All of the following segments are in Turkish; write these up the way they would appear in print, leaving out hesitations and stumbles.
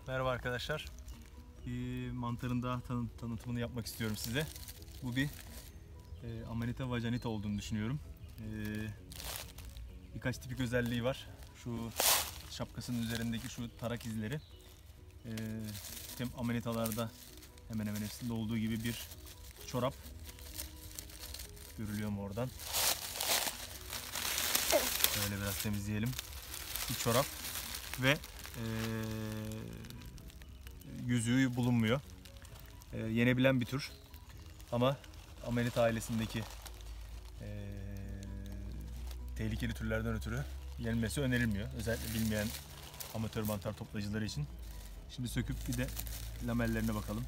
Merhaba arkadaşlar. Bir mantarın daha tanıtımını yapmak istiyorum size. Bu bir Amanita vajanita olduğunu düşünüyorum. Birkaç tipik özelliği var. Şu şapkasının üzerindeki şu tarak izleri. Tüm amanitalarda hemen hemen hepsinde olduğu gibi bir çorap. Görülüyor mu oradan? Şöyle biraz temizleyelim. Bir çorap ve yüzüğü bulunmuyor. Yenebilen bir tür. Ama Amanita ailesindeki tehlikeli türlerden ötürü yenilmesi önerilmiyor. Özellikle bilmeyen amatör mantar toplayıcıları için. Şimdi söküp bir de lamellerine bakalım.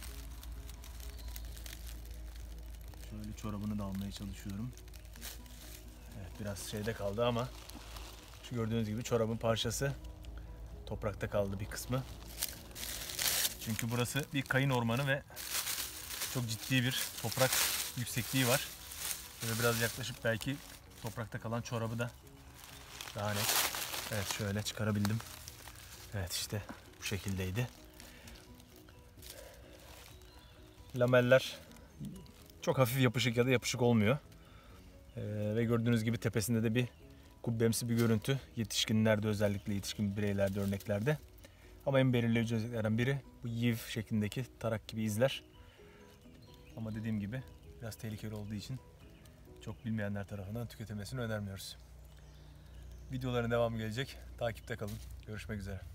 Şöyle çorabını da almaya çalışıyorum. Evet, biraz şeyde kaldı ama şu gördüğünüz gibi çorabın parçası toprakta kaldı bir kısmı. Çünkü burası bir kayın ormanı ve çok ciddi bir toprak yüksekliği var. Böyle biraz yaklaşıp belki toprakta kalan çorabı da daha net. Evet, şöyle çıkarabildim. Evet, işte bu şekildeydi. Lameller çok hafif yapışık ya da yapışık olmuyor. Ve gördüğünüz gibi tepesinde de bir kubbemsi bir görüntü. Yetişkinlerde, özellikle yetişkin bireylerde, örneklerde. Ama en belirleyici özelliklerden biri bu yiv şeklindeki tarak gibi izler. Ama dediğim gibi biraz tehlikeli olduğu için çok bilmeyenler tarafından tüketilmesini önermiyoruz. Videoların devamı gelecek. Takipte kalın. Görüşmek üzere.